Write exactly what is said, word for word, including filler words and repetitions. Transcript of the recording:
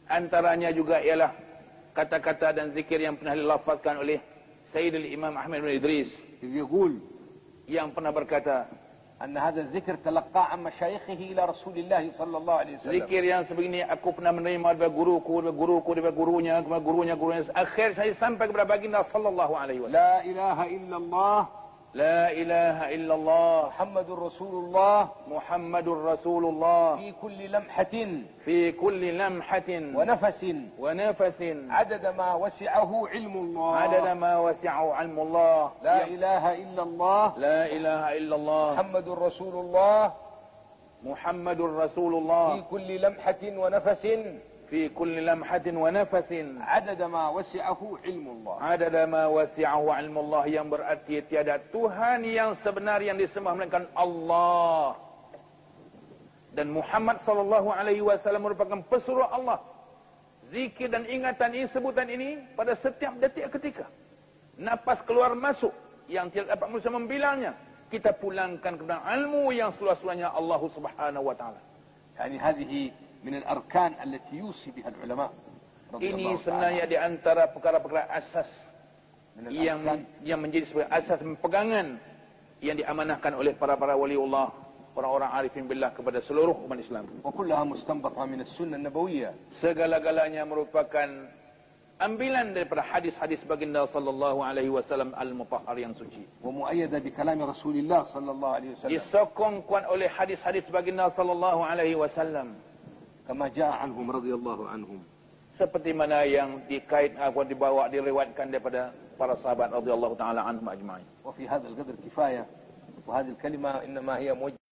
Antaranya juga ialah kata-kata dan zikir yang pernah dilafazkan oleh Sayyidul Imam Ahmad bin Idris, يقول yang pernah berkata, أن هذا الذكر تلقى عن مشايخه إلى رسول الله صلى الله عليه وسلم. zikir yang sebegini aku pernah menerima dari guruku, dari guruku, dari gurunya, kepada gurunya, gurunya. Akhir saya sampai kepada baginda sallallahu alaihi wasallam. لا إله إلا الله La ilaha illallah محمد رسول الله Muhammadur Rasulullah في كل لمحة fi kulli lamhatin ونفس wa nafasin عدد ما وسعه علم الله. adada ma wasi'ahu ilmullah. لا إله إلا الله La ilaha illallah محمد رسول الله Muhammadur Rasulullah في كل لمحة ونفس fi kulli lamhatin wa nafasin عدد ما وسعه علم الله. adada ma wasi'ahu ilmullah, yang berarti tiada Tuhan yang sebenar yang disembah melainkan Allah. Dan Muhammad sallallahu alaihi wasallam merupakan pesuruh Allah. Zikir dan ingatan ini, sebutan ini pada setiap detik ketika napas keluar masuk yang tidak dapat manusia membilangnya, kita pulangkan kepada ilmu yang seluas-luasnya Allah Subhanahu wa taala. يعني هذه من الأركان التي يوصي بها العلماء رضي Ini الله sebenarnya تعالى di antara perkara-perkara asas من yang الأركان yang menjadi sebagai asas pegangan yang diamanahkan oleh para-para waliullah, orang-orang arifin billah kepada seluruh umat Islam. وكلها مستنبطة من السنة النبوية. Segala-galanya merupakan ambilan daripada hadis-hadis baginda sallallahu alaihi wasallam al-mutahhar yang suci. ومؤيدة بكلام رسول الله صلى الله عليه وسلم Disokong kuat oleh hadis-hadis baginda sallallahu alaihi wasallam, كما جاء عنهم رضي الله عنهم. seperti mana yang dikait atau dibawa diriwayatkan daripada para sahabat radhiyallahu taala anhum ajma'in. وفي هذا القدر كفاية، وهذه الكلمة إنما هي موجهة